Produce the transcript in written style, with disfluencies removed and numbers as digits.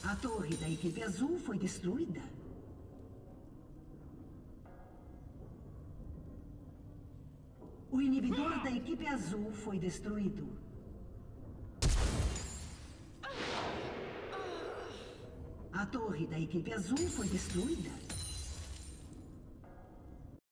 A torre da equipe azul foi destruída. O inibidor da equipe azul foi destruído. A torre da equipe azul foi destruída.